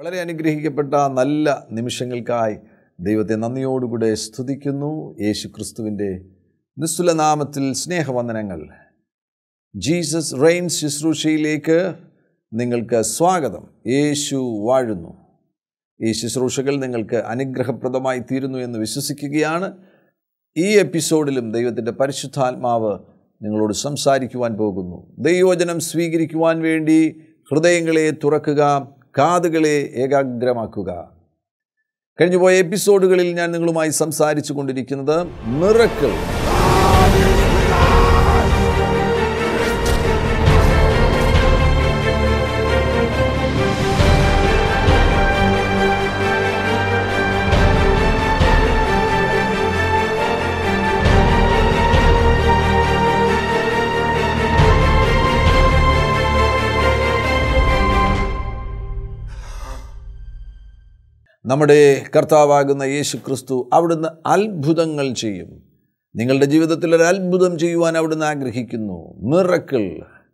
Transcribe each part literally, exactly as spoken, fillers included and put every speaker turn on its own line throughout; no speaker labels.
വളരെ അനുഗ്രഹിക്കപ്പെട്ട നല്ല നിമിഷങ്ങൾക്കായി ദൈവത്തെ നന്ദിയോടുകൂടെ സ്തുതിക്കുന്നു. യേശുക്രിസ്തുവിൻ്റെ നിസ്തുല നാമത്തിൽ സ്നേഹവന്ദനങ്ങൾ. ജീസസ് റെയിൻസ് ശുശ്രൂഷയിലേക്ക് നിങ്ങൾക്ക് സ്വാഗതം. യേശു വാഴുന്നു. ഈ ശുശ്രൂഷകൾ നിങ്ങൾക്ക് അനുഗ്രഹപ്രദമായി തീരുന്നു എന്ന് വിശ്വസിക്കുകയാണ്. ഈ എപ്പിസോഡിലും ദൈവത്തിൻ്റെ പരിശുദ്ധാത്മാവ് നിങ്ങളോട് സംസാരിക്കുവാൻ പോകുന്നു. ദൈവവചനം സ്വീകരിക്കുവാൻ വേണ്ടി ഹൃദയങ്ങളെ തുറക്കുക, കാതുകളെ ഏകാഗ്രമാക്കുക. കഴിഞ്ഞുപോയ എപ്പിസോഡുകളിൽ ഞാൻ നിങ്ങളുമായി സംസാരിച്ചു കൊണ്ടിരിക്കുന്നത് മിറക്കിൾ, നമ്മുടെ കർത്താവാകുന്ന യേശുക്രിസ്തു അവിടുന്ന് അത്ഭുതങ്ങൾ ചെയ്യും. നിങ്ങളുടെ ജീവിതത്തിൽ ഒരു അത്ഭുതം ചെയ്യുവാൻ അവിടുന്ന് ആഗ്രഹിക്കുന്നു. മിറക്കിൾ,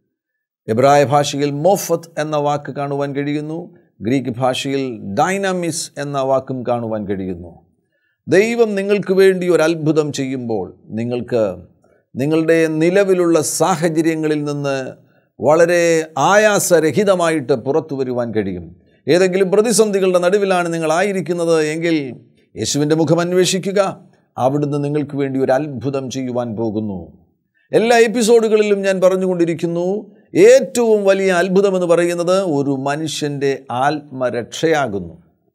എബ്രായ ഭാഷയിൽ മോഫത്ത് എന്ന വാക്ക് കാണുവാൻ കഴിയുന്നു. ഗ്രീക്ക് ഭാഷയിൽ ഡൈനാമിസ് എന്ന വാക്കും കാണുവാൻ കഴിയുന്നു. ദൈവം നിങ്ങൾക്ക് വേണ്ടി ഒരു അത്ഭുതം ചെയ്യുമ്പോൾ നിങ്ങൾക്ക് നിങ്ങളുടെ നിലവിലുള്ള സാഹചര്യങ്ങളിൽ നിന്ന് വളരെ ആയാസരഹിതമായിട്ട് പുറത്തു വരുവാൻ കഴിയും. ഏതെങ്കിലും പ്രതിസന്ധികളുടെ നടുവിലാണ് നിങ്ങളായിരിക്കുന്നത് എങ്കിൽ യേശുവിൻ്റെ മുഖം അന്വേഷിക്കുക. അവിടുന്ന് നിങ്ങൾക്ക് വേണ്ടി ഒരു അത്ഭുതം ചെയ്യുവാൻ പോകുന്നു. എല്ലാ എപ്പിസോഡുകളിലും ഞാൻ പറഞ്ഞുകൊണ്ടിരിക്കുന്നു, ഏറ്റവും വലിയ അത്ഭുതമെന്ന് പറയുന്നത് ഒരു മനുഷ്യൻ്റെ ആത്മരക്ഷയാകുന്നു.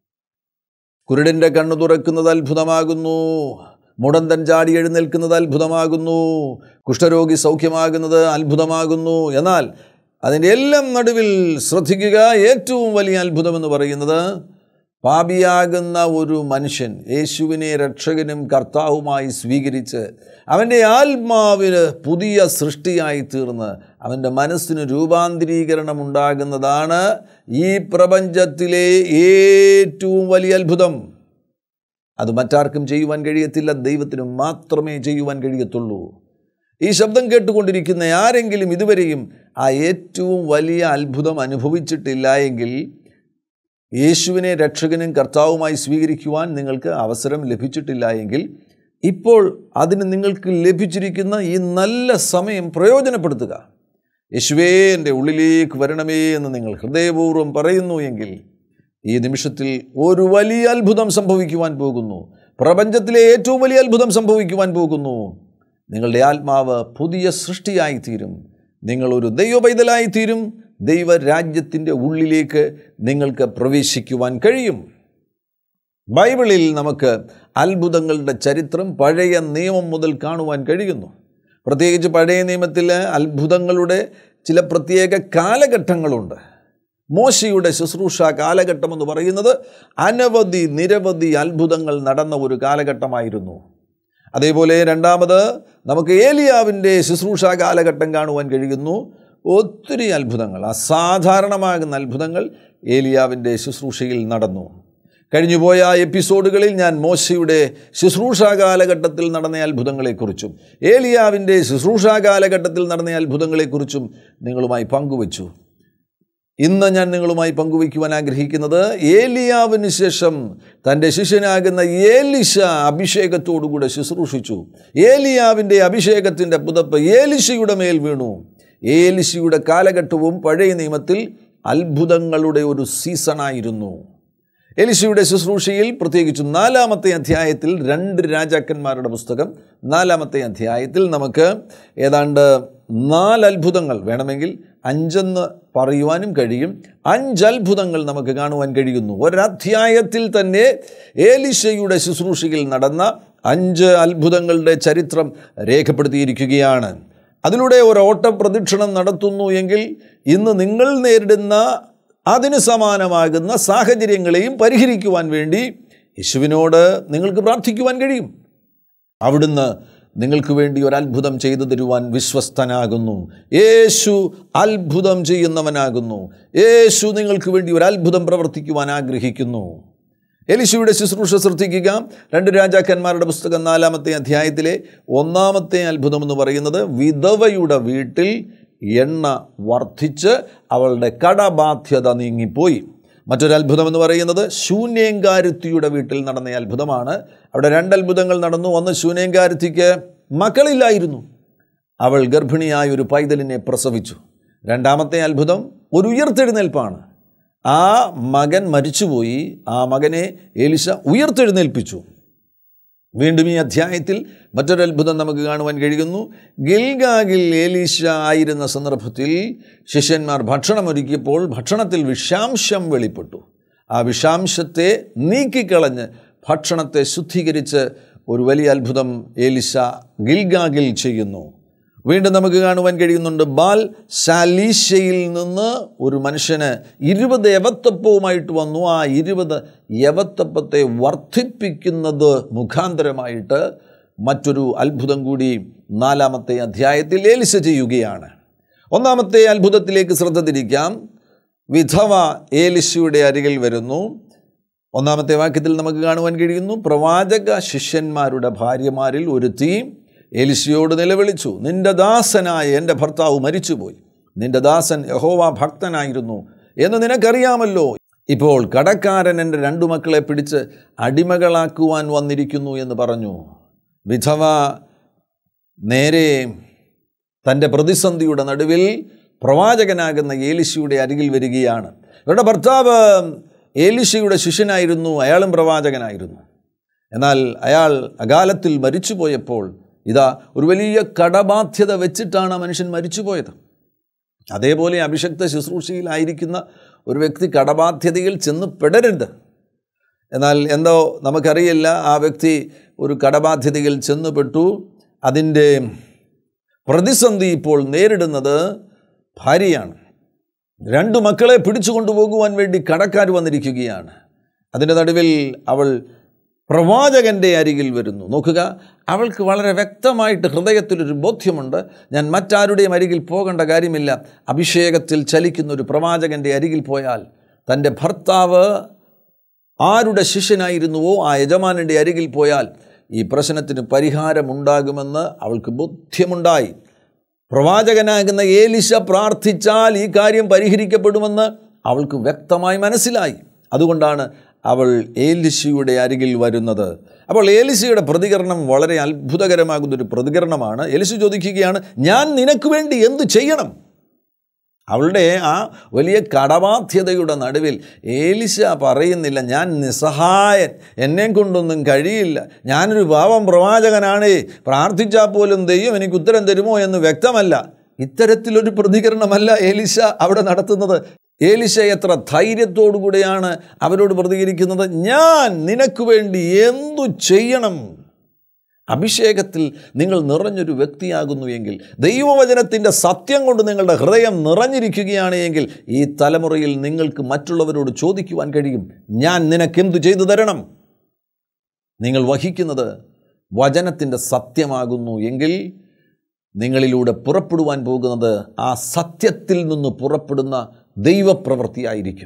കുരുടൻ്റെ കണ്ണു തുറക്കുന്നത് അത്ഭുതമാകുന്നു. മുടന്തൻ ചാടി എഴുന്നേൽക്കുന്നത് അത്ഭുതമാകുന്നു. കുഷ്ഠരോഗി സൗഖ്യമാകുന്നത് അത്ഭുതമാകുന്നു. എന്നാൽ അതിൻ്റെ എല്ലാം നടുവിൽ ശ്രദ്ധിക്കുക, ഏറ്റവും വലിയ അത്ഭുതമെന്ന് പറയുന്നത് പാപിയാകുന്ന ഒരു മനുഷ്യൻ യേശുവിനെ രക്ഷകനും കർത്താവുമായി സ്വീകരിച്ച് അവൻ്റെ ആത്മാവിന് പുതിയ സൃഷ്ടിയായി തീർന്ന് അവൻ്റെ മനസ്സിന് രൂപാന്തരീകരണം ഉണ്ടാകുന്നതാണ് ഈ പ്രപഞ്ചത്തിലെ ഏറ്റവും വലിയ അത്ഭുതം. അത് മറ്റാർക്കും ചെയ്യുവാൻ കഴിയത്തില്ല, ദൈവത്തിന് മാത്രമേ ചെയ്യുവാൻ കഴിയത്തുള്ളൂ. ഈ ശബ്ദം കേട്ടുകൊണ്ടിരിക്കുന്ന ആരെങ്കിലും ഇതുവരെയും ആ ഏറ്റവും വലിയ അത്ഭുതം അനുഭവിച്ചിട്ടില്ല എങ്കിൽ യേശുവിനെ രക്ഷകനും കർത്താവുമായി സ്വീകരിക്കുവാൻ നിങ്ങൾക്ക് അവസരം ലഭിച്ചിട്ടില്ല എങ്കിൽ ഇപ്പോൾ അതിന് നിങ്ങൾക്ക് ലഭിച്ചിരിക്കുന്ന ഈ നല്ല സമയം പ്രയോജനപ്പെടുത്തുക. യേശുവേ, എൻ്റെ ഉള്ളിലേക്ക് വരണമേ എന്ന് നിങ്ങൾ ഹൃദയപൂർവ്വം പറയുന്നു എങ്കിൽ ഈ നിമിഷത്തിൽ ഒരു വലിയ അത്ഭുതം സംഭവിക്കുവാൻ പോകുന്നു. പ്രപഞ്ചത്തിലെ ഏറ്റവും വലിയ അത്ഭുതം സംഭവിക്കുവാൻ പോകുന്നു. നിങ്ങളുടെ ആത്മാവ് പുതിയ സൃഷ്ടിയായിത്തീരും. നിങ്ങളൊരു ദൈവ പൈതലായിത്തീരും. ദൈവരാജ്യത്തിൻ്റെ ഉള്ളിലേക്ക് നിങ്ങൾക്ക് പ്രവേശിക്കുവാൻ കഴിയും. ബൈബിളിൽ നമുക്ക് അത്ഭുതങ്ങളുടെ ചരിത്രം പഴയ നിയമം മുതൽ കാണുവാൻ കഴിയുന്നു. പ്രത്യേകിച്ച് പഴയ നിയമത്തിൽ അത്ഭുതങ്ങളുടെ ചില പ്രത്യേക കാലഘട്ടങ്ങളുണ്ട്. മോശയുടെ ശുശ്രൂഷ കാലഘട്ടമെന്ന് പറയുന്നത് അനവധി നിരവധി അത്ഭുതങ്ങൾ നടന്ന ഒരു കാലഘട്ടമായിരുന്നു. അതേപോലെ രണ്ടാമത് നമുക്ക് ഏലിയാവിൻ്റെ ശുശ്രൂഷ കാലഘട്ടം കാണുവാൻ കഴിയുന്നു. ഒത്തിരി അത്ഭുതങ്ങൾ, അസാധാരണമാകുന്ന അത്ഭുതങ്ങൾ ഏലിയാവിൻ്റെ ശുശ്രൂഷയിൽ നടന്നു. കഴിഞ്ഞുപോയ എപ്പിസോഡുകളിൽ ഞാൻ മോശയുടെ ശുശ്രൂഷ കാലഘട്ടത്തിൽ നടന്ന അത്ഭുതങ്ങളെക്കുറിച്ചും ഏലിയാവിൻ്റെ ശുശ്രൂഷ കാലഘട്ടത്തിൽ നടന്ന അത്ഭുതങ്ങളെക്കുറിച്ചും നിങ്ങളുമായി പങ്കുവച്ചു. ഇന്ന് ഞാൻ നിങ്ങളുമായി പങ്കുവയ്ക്കുവാൻ ആഗ്രഹിക്കുന്നത് ഏലിയാവിന് ശേഷം തൻ്റെ ശിഷ്യനാകുന്ന ഏലിശ അഭിഷേകത്തോടുകൂടെ ശുശ്രൂഷിച്ചു. ഏലിയാവിൻ്റെ അഭിഷേകത്തിൻ്റെ പുതപ്പ് ഏലിശയുടെ മേൽ വീണു. ഏലിശയുടെ കാലഘട്ടവും പഴയ നിയമത്തിൽ അത്ഭുതങ്ങളുടെ ഒരു സീസണായിരുന്നു. എലിശയുടെ ശുശ്രൂഷയിൽ പ്രത്യേകിച്ചും നാലാമത്തെ അധ്യായത്തിൽ, രണ്ട് രാജാക്കന്മാരുടെ പുസ്തകം നാലാമത്തെ അധ്യായത്തിൽ നമുക്ക് ഏതാണ്ട് നാല് അത്ഭുതങ്ങൾ, വേണമെങ്കിൽ അഞ്ചെന്ന് പറയുവാനും കഴിയും, അഞ്ചത്ഭുതങ്ങൾ നമുക്ക് കാണുവാൻ കഴിയുന്നു. ഒരധ്യായത്തിൽ തന്നെ എലീശയുടെ ശുശ്രൂഷയിൽ നടന്ന അഞ്ച് അത്ഭുതങ്ങളുടെ ചരിത്രം രേഖപ്പെടുത്തിയിരിക്കുകയാണ്. അതിലൂടെ ഒരു ഓട്ടപ്രദക്ഷിണം നടത്തുന്നു എങ്കിൽ ഇന്ന് നിങ്ങൾ നേരിടുന്ന അതിന് സമാനമാകുന്ന സാഹചര്യങ്ങളെയും പരിഹരിക്കുവാൻ വേണ്ടി യേശുവിനോട് നിങ്ങൾക്ക് പ്രാർത്ഥിക്കുവാൻ കഴിയും. അവിടുന്ന് നിങ്ങൾക്ക് വേണ്ടി ഒരു അത്ഭുതം ചെയ്തു തരുവാൻ വിശ്വസ്തനാകുന്നു. യേശു അത്ഭുതം ചെയ്യുന്നവനാകുന്നു. യേശു നിങ്ങൾക്ക് വേണ്ടി ഒരു അത്ഭുതം പ്രവർത്തിക്കുവാൻ ആഗ്രഹിക്കുന്നു. എലീശയുടെ ശുശ്രൂഷ ശ്രദ്ധിക്കുക. രണ്ട് രാജാക്കന്മാരുടെ പുസ്തകം നാലാമത്തെ അധ്യായത്തിലെ ഒന്നാമത്തെ അത്ഭുതം എന്ന് പറയുന്നത് വിധവയുടെ വീട്ടിൽ എണ്ണ വർദ്ധിച്ച് അവളുടെ കടബാധ്യത നീങ്ങിപ്പോയി. മറ്റൊരു അത്ഭുതം എന്ന് പറയുന്നത് ശൂന്യങ്കാരുത്തിയുടെ വീട്ടിൽ നടന്ന അത്ഭുതമാണ്. അവിടെ രണ്ട് അത്ഭുതങ്ങൾ നടന്നു. ഒന്ന്, ശൂന്യങ്കാരുത്തിക്ക് മക്കളില്ലായിരുന്നു, അവൾ ഗർഭിണിയായ ഒരു പൈതലിനെ പ്രസവിച്ചു. രണ്ടാമത്തെ അത്ഭുതം ഒരു ഉയർത്തെഴുന്നേൽപ്പാണ്. ആ മകൻ മരിച്ചുപോയി, ആ മകനെ എലീശ ഉയർത്തെഴുന്നേൽപ്പിച്ചു. വീണ്ടും ഈ അധ്യായത്തിൽ മറ്റൊരു അത്ഭുതം നമുക്ക് കാണുവാൻ കഴിയുന്നു. ഗിൽഗാഗിൽ എലീശ ആയിരുന്ന സന്ദർഭത്തിൽ ശിഷ്യന്മാർ ഭക്ഷണം ഒരുക്കിയപ്പോൾ ഭക്ഷണത്തിൽ വിഷാംശം വെളിപ്പെട്ടു. ആ വിഷാംശത്തെ നീക്കിക്കളഞ്ഞ് ഭക്ഷണത്തെ ശുദ്ധീകരിച്ച് ഒരു വലിയ അത്ഭുതം എലീശ ഗിൽഗാഗിൽ ചെയ്യുന്നു. വീണ്ടും നമുക്ക് കാണുവാൻ കഴിയുന്നുണ്ട്, ബാൽ ശാലീശയിൽ നിന്ന് ഒരു മനുഷ്യന് ഇരുപത് യവത്തപ്പവുമായിട്ട് വന്നു. ആ ഇരുപത് യവത്തപ്പത്തെ വർദ്ധിപ്പിക്കുന്നത് മുഖാന്തരമായിട്ട് മറ്റൊരു അത്ഭുതം കൂടി നാലാമത്തെ അധ്യായത്തിൽ എലീശ ചെയ്യുകയാണ്. ഒന്നാമത്തെ അത്ഭുതത്തിലേക്ക് ശ്രദ്ധ തിരിക്കാം. വിധവ എലീശയുടെ അരികിൽ വരുന്നു. ഒന്നാമത്തെ വാക്യത്തിൽ നമുക്ക് കാണുവാൻ കഴിയുന്നു, പ്രവാചക ശിഷ്യന്മാരുടെ ഭാര്യമാരിൽ ഒരുത്തി എലീശയോട് നിലവിളിച്ചു, നിന്റെ ദാസനായ എൻ്റെ ഭർത്താവ് മരിച്ചുപോയി, നിന്റെ ദാസൻ യഹോവ ഭക്തനായിരുന്നു എന്ന് നിനക്കറിയാമല്ലോ. ഇപ്പോൾ കടക്കാരൻ എൻ്റെ രണ്ടു മക്കളെ പിടിച്ച് അടിമകളാക്കുവാൻ വന്നിരിക്കുന്നു എന്ന് പറഞ്ഞു. വിധവ നേരെ തൻ്റെ പ്രതിസന്ധിയുടെ നടുവിൽ പ്രവാചകനാകുന്ന എലീശയുടെ അരികിൽ വരികയാണ്. ഇവരുടെ ഭർത്താവ് എലീശയുടെ ശിഷ്യനായിരുന്നു, അയാളും പ്രവാചകനായിരുന്നു. എന്നാൽ അയാൾ അകാലത്തിൽ മരിച്ചുപോയപ്പോൾ ഇതാ ഒരു വലിയ കടബാധ്യത വെച്ചിട്ടാണ് ആ മനുഷ്യൻ മരിച്ചുപോയത്. അതേപോലെ അഭിഷക്ത ശുശ്രൂഷയിലായിരിക്കുന്ന ഒരു വ്യക്തി കടബാധ്യതയിൽ ചെന്ന് പെടരുത്. എന്നാൽ എന്തോ നമുക്കറിയില്ല, ആ വ്യക്തി ഒരു കടബാധ്യതയിൽ ചെന്നുപെട്ടു. അതിൻ്റെ പ്രതിസന്ധി ഇപ്പോൾ നേരിടുന്നത് ഭാര്യയാണ്. രണ്ടു മക്കളെ പിടിച്ചു കൊണ്ടുപോകുവാൻ വേണ്ടി കടക്കാർ വന്നിരിക്കുകയാണ്. അതിൻ്റെ നടുവിൽ അവൾ പ്രവാചകൻ്റെ അരികിൽ വരുന്നു. നോക്കുക, അവൾക്ക് വളരെ വ്യക്തമായിട്ട് ഹൃദയത്തിലൊരു ബോധ്യമുണ്ട്, ഞാൻ മറ്റാരുടെയും അരികിൽ പോകേണ്ട കാര്യമില്ല. അഭിഷേകത്തിൽ ചലിക്കുന്ന ഒരു പ്രവാചകൻ്റെ അരികിൽ പോയാൽ തൻ്റെ ഭർത്താവ് ആരുടെ ശിഷ്യനായിരുന്നുവോ ആ യജമാനൻ്റെ അരികിൽ പോയാൽ ഈ പ്രശ്നത്തിന് പരിഹാരമുണ്ടാകുമെന്ന് അവൾക്ക് ബോധ്യമുണ്ടായി. പ്രവാചകനാകുന്ന എലീശ പ്രാർത്ഥിച്ചാൽ ഈ കാര്യം പരിഹരിക്കപ്പെടുമെന്ന് അവൾക്ക് വ്യക്തമായി മനസ്സിലായി. അതുകൊണ്ടാണ് അവൾ എലീശയുടെ അരികിൽ വരുന്നത്. അപ്പോൾ എലീശയുടെ പ്രതികരണം വളരെ അത്ഭുതകരമാകുന്നൊരു പ്രതികരണമാണ്. എലീശ ചോദിക്കുകയാണ്, ഞാൻ നിനക്ക് വേണ്ടി എന്തു ചെയ്യണം? അവളുടെ ആ വലിയ കടബാധ്യതയുടെ നടുവിൽ എലീശ പറയുന്നില്ല, ഞാൻ നിസ്സഹായൻ, എന്നെ കൊണ്ടൊന്നും കഴിയില്ല, ഞാനൊരു പാവം പ്രവാചകനാണ്, പ്രാർത്ഥിച്ചാൽ പോലും ദൈവം എനിക്ക് ഉത്തരം തരുമോ എന്ന് വ്യക്തമല്ല. ഇത്തരത്തിലൊരു പ്രതികരണമല്ല എലീശ അവിടെ നടത്തുന്നത്. എലീശ എത്ര ധൈര്യത്തോടു കൂടെയാണ് അവരോട് പ്രതികരിക്കുന്നത്, ഞാൻ നിനക്ക് വേണ്ടി എന്തു ചെയ്യണം? അഭിഷേകത്തിൽ നിങ്ങൾ നിറഞ്ഞൊരു വ്യക്തിയാകുന്നു എങ്കിൽ, ദൈവവചനത്തിൻ്റെ സത്യം കൊണ്ട് നിങ്ങളുടെ ഹൃദയം നിറഞ്ഞിരിക്കുകയാണ് എങ്കിൽ, ഈ തലമുറയിൽ നിങ്ങൾക്ക് മറ്റുള്ളവരോട് ചോദിക്കുവാൻ കഴിയും, ഞാൻ നിനക്കെന്തു ചെയ്തു തരണം? നിങ്ങൾ വഹിക്കുന്നത് വചനത്തിൻ്റെ സത്യമാകുന്നു എങ്കിൽ നിങ്ങളിലൂടെ പുറപ്പെടുവാൻ പോകുന്നത് ആ സത്യത്തിൽ നിന്ന് പുറപ്പെടുന്ന ദൈവപ്രവൃത്തിയായിരിക്കും.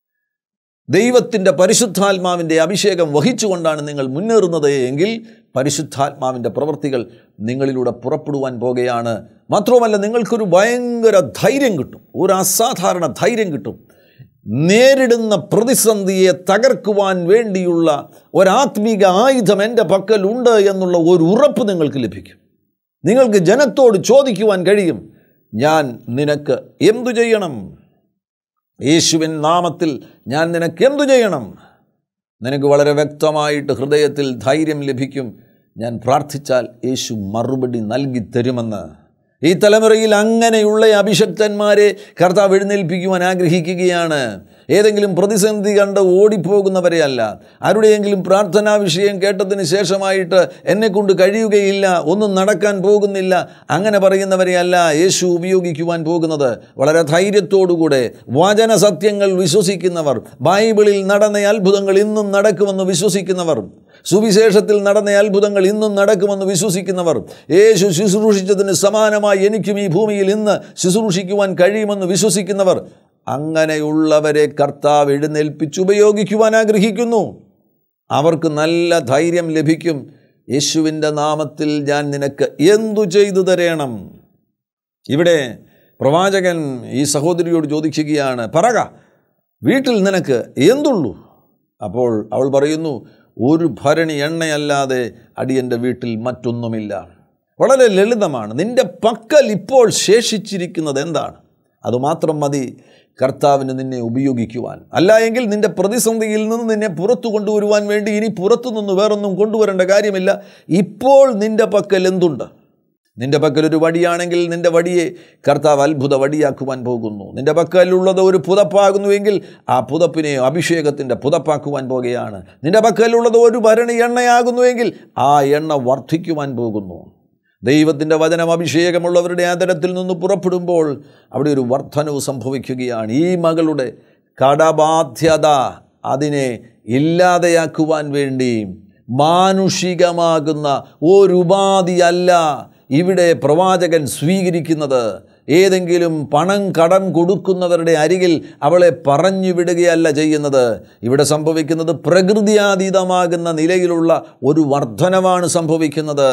ദൈവത്തിൻ്റെ പരിശുദ്ധാത്മാവിൻ്റെ അഭിഷേകം വഹിച്ചുകൊണ്ടാണ് നിങ്ങൾ മുന്നേറുന്നത് എങ്കിൽ പരിശുദ്ധാത്മാവിൻ്റെ പ്രവൃത്തികൾ നിങ്ങളിലൂടെ പുറപ്പെടുവാൻ പോകുകയാണ്. മാത്രവുമല്ല, നിങ്ങൾക്കൊരു ഭയങ്കര ധൈര്യം കിട്ടും, ഒരു അസാധാരണ ധൈര്യം കിട്ടും. നേരിടുന്ന പ്രതിസന്ധിയെ തകർക്കുവാൻ വേണ്ടിയുള്ള ഒരാത്മീക ആയുധം എൻ്റെ പക്കലുണ്ട് എന്നുള്ള ഒരു ഉറപ്പ് നിങ്ങൾക്ക് ലഭിക്കും. നിങ്ങൾക്ക് ജനത്തോട് ചോദിക്കുവാൻ കഴിയും, ഞാൻ നിനക്ക് എന്തു ചെയ്യണം? യേശുവിൻ നാമത്തിൽ ഞാൻ നിനക്ക് എന്തു ചെയ്യണം? നിനക്ക് വളരെ വ്യക്തമായിട്ട് ഹൃദയത്തിൽ ധൈര്യം ലഭിക്കും, ഞാൻ പ്രാർത്ഥിച്ചാൽ യേശു മറുപടി നൽകി തരുമെന്ന്. ഈ തലമുറയിൽ അങ്ങനെയുള്ള അഭിഷക്തന്മാരെ കർത്താവ് എഴുന്നേൽപ്പിക്കുവാൻ ആഗ്രഹിക്കുകയാണ്. ഏതെങ്കിലും പ്രതിസന്ധി കണ്ട് ഓടിപ്പോകുന്നവരെ അല്ല, ആരുടെയെങ്കിലും പ്രാർത്ഥനാ വിഷയം കേട്ടതിന് ശേഷമായിട്ട് എന്നെക്കൊണ്ട് കഴിയുകയില്ല, ഒന്നും നടക്കാൻ പോകുന്നില്ല, അങ്ങനെ പറയുന്നവരെ അല്ല യേശു ഉപയോഗിക്കുവാൻ പോകുന്നത്. വളരെ ധൈര്യത്തോടുകൂടെ വചന സത്യങ്ങൾ വിശ്വസിക്കുന്നവർ, ബൈബിളിൽ നടന്ന അത്ഭുതങ്ങൾ ഇന്നും നടക്കുമെന്ന് വിശ്വസിക്കുന്നവർ, സുവിശേഷത്തിൽ നടന്ന അത്ഭുതങ്ങൾ ഇന്നും നടക്കുമെന്ന് വിശ്വസിക്കുന്നവർ, യേശു ശുശ്രൂഷിച്ചതിന് സമാനമായി എനിക്കും ഈ ഭൂമിയിൽ ഇന്ന് ശുശ്രൂഷിക്കുവാൻ കഴിയുമെന്ന് വിശ്വസിക്കുന്നവർ, അങ്ങനെയുള്ളവരെ കർത്താവ് എഴുന്നേൽപ്പിച്ച് ഉപയോഗിക്കുവാൻ ആഗ്രഹിക്കുന്നു. അവർക്ക് നല്ല ധൈര്യം ലഭിക്കും. യേശുവിൻ്റെ നാമത്തിൽ ഞാൻ നിനക്ക് എന്തു ചെയ്തു തരണം? ഇവിടെ പ്രവാചകൻ ഈ സഹോദരിയോട് ചോദിക്കുകയാണ്, പറക, വീട്ടിൽ നിനക്ക് എന്തുള്ളൂ? അപ്പോൾ അവൾ പറയുന്നു, ഒരു ഭരണി എണ്ണയല്ലാതെ അടിയൻ്റെ വീട്ടിൽ മറ്റൊന്നുമില്ല. വളരെ ലളിതമാണ്. നിൻ്റെ പക്കൽ ഇപ്പോൾ ശേഷിച്ചിരിക്കുന്നത് എന്താണ്? അതുമാത്രം മതി കർത്താവിന് നിന്നെ ഉപയോഗിക്കുവാൻ. അല്ല എങ്കിൽ നിൻ്റെ പ്രതിസന്ധിയിൽ നിന്ന് നിന്നെ പുറത്തു കൊണ്ടുവരുവാൻ വേണ്ടി ഇനി പുറത്തു നിന്ന് വേറൊന്നും കൊണ്ടുവരേണ്ട കാര്യമില്ല. ഇപ്പോൾ നിൻ്റെ പക്കൽ എന്തുണ്ട്? നിൻ്റെ പക്കൽ ഒരു വടിയാണെങ്കിൽ നിൻ്റെ വടിയെ കർത്താവ് അത്ഭുത വടിയാക്കുവാൻ പോകുന്നു. നിൻ്റെ പക്കലുള്ളത് ഒരു പുതപ്പാകുന്നുവെങ്കിൽ ആ പുതപ്പിനെ അഭിഷേകത്തിൻ്റെ പുതപ്പാക്കുവാൻ പോകുകയാണ്. നിൻ്റെ പക്കലുള്ളത് ഒരു ഭരണി എണ്ണയാകുന്നുവെങ്കിൽ ആ എണ്ണ വർദ്ധിക്കുവാൻ പോകുന്നു. ദൈവത്തിൻ്റെ വചനം അഭിഷേകമുള്ളവരുടെ ആദരത്തിൽ നിന്ന് പുറപ്പെടുമ്പോൾ അവിടെ ഒരു വർധനവ് സംഭവിക്കുകയാണ്. ഈ മകളുടെ കടബാധ്യത അതിനെ ഇല്ലാതെയാക്കുവാൻ വേണ്ടി മാനുഷികമാകുന്ന ഒരു ഉപാധിയല്ല ഇവിടെ പ്രവാചകൻ സ്വീകരിക്കുന്നത്. ഏതെങ്കിലും പണം കടം കൊടുക്കുന്നവരുടെ അരികിൽ അവളെ പറഞ്ഞു വിടുകയല്ല ചെയ്യുന്നത്. ഇവിടെ സംഭവിക്കുന്നത് പ്രകൃതിയാതീതമാകുന്ന നിലയിലുള്ള ഒരു വർധനവാണ് സംഭവിക്കുന്നത്.